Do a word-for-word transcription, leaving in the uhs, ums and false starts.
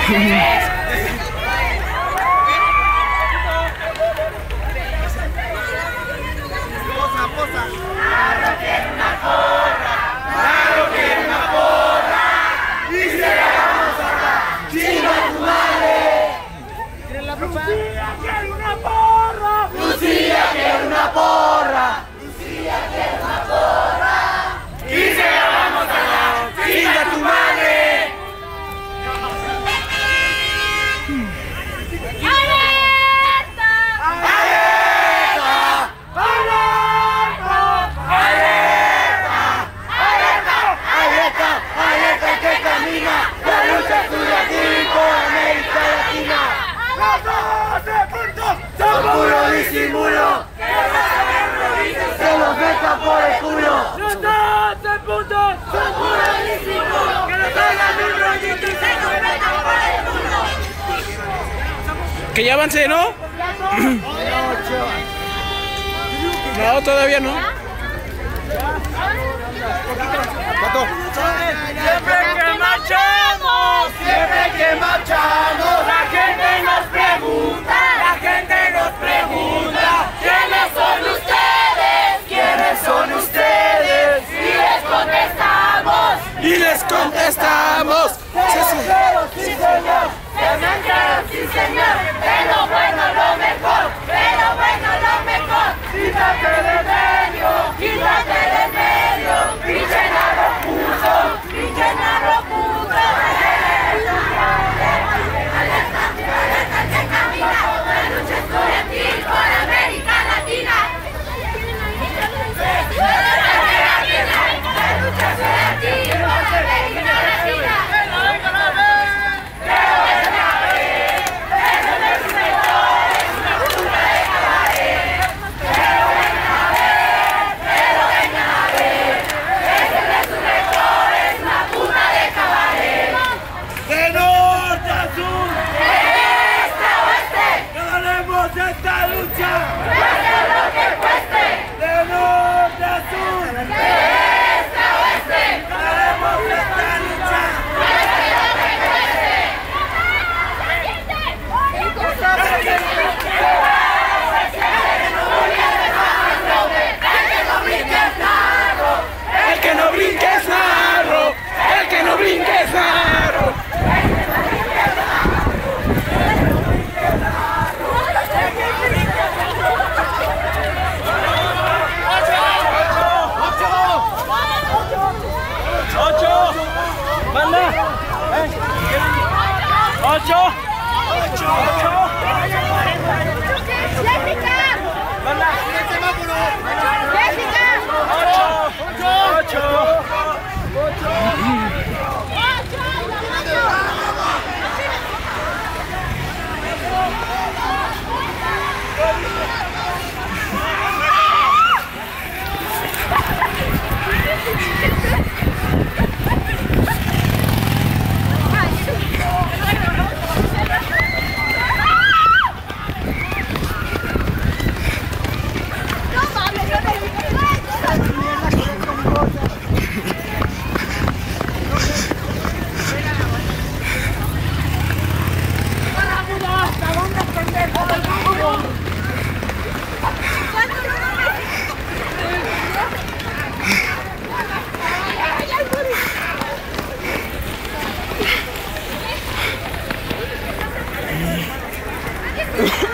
Disimulo, que los metan por el culo. ¡No estás en punto! Son puro disimulo, que nos traigan un rollito y se nos metan por el culo. Que ya avance, ¿no? No, todavía no. ¡Siempre que marchamos! Siempre que marchamos, la gente nos pregunta, la gente nos pregunta, ¿quiénes son ustedes? ¿Quiénes son ustedes? Y les contestamos, Y les contestamos. pero sí señor, cementeros sí señor, de lo bueno lo mejor, de lo bueno lo mejor. Quítate del medio, quítate del medio, pinche narro puto, pinche narro puto. ¡Esta lucha! ¡Cueste lo que cueste! ¡De norte a sur! ¡De este a oeste! ¡Ganaremos esta lucha! ¡Cueste lo que cueste! El que no brinque es narro. El que no brinque es narro. ¡Ocho! ¡Ocho! ¡Jessica! ¡Manda! ¡Jessica! ¡Ocho! ¡Ocho! Uh.